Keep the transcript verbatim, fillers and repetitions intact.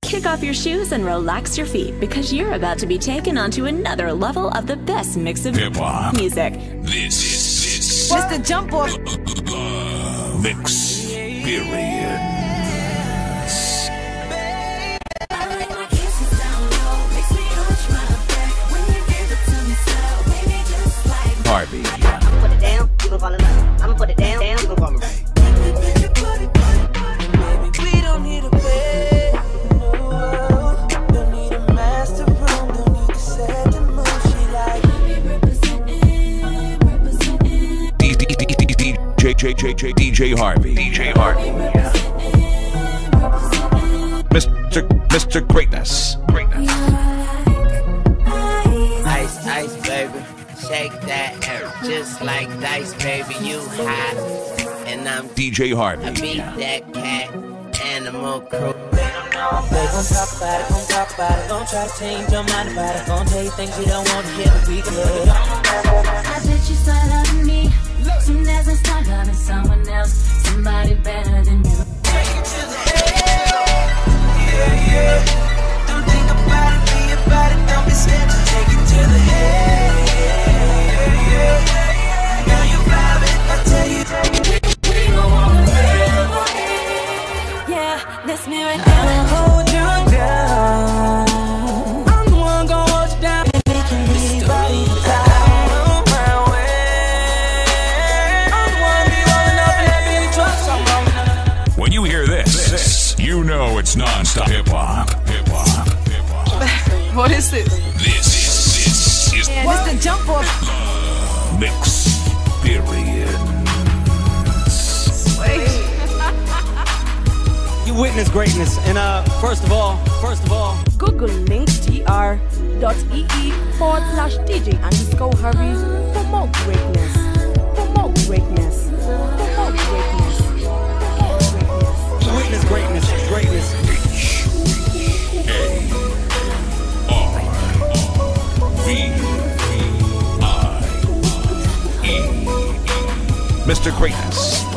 kick off your shoes and relax your feet because you're about to be taken onto another level of the best mix of hip-hop music. This is Mister Jump Off Mix Period. Harvey. I'ma put it down, you gon' fall in love. I'ma put it down, down, you gon' fall in love. We don't need a bed, no. Don't need a master room, don't need to set the mood. She like representing, representing. D J J J D J Harvey. D J Harvey. Mister Mister Greatness. Greatness. Ice, ice, baby. Shake that air just like dice, baby. You hot, and I'm D J Harvey. I beat that cat, animal crew. They gon' talk about it, gon' talk about it. Gon' try to change your mind about it. Gon' tell you things you don't want to hear, but we can live it. I bet you start loving me soon as I start loving someone else, somebody better than you. Take it to the head, yeah, yeah. Don't think about it, be about it. Don't be scared to take it to the head. Now you vibe it, I tell you, we gon' walk forever. Yeah, that's me right I'ma now. hold you down. I'm the one gon' hold you down. We can leave out on my way. I'm the one be rolling up in that Billy truck. So I'm rolling up. When you hear this, this you know it's non-stop hip-hop. Hip-hop. Hip-hop. What is this? This is this is Yeah, Mister Jump Off. Mix Period. You witness greatness, and uh, first of all, first of all, Google link tr.ee forward slash DJ underscore Harvey for more greatness. For more greatness. For more greatness. For more greatness. you witness greatness, greatness. A R V I E. Mister Greatness.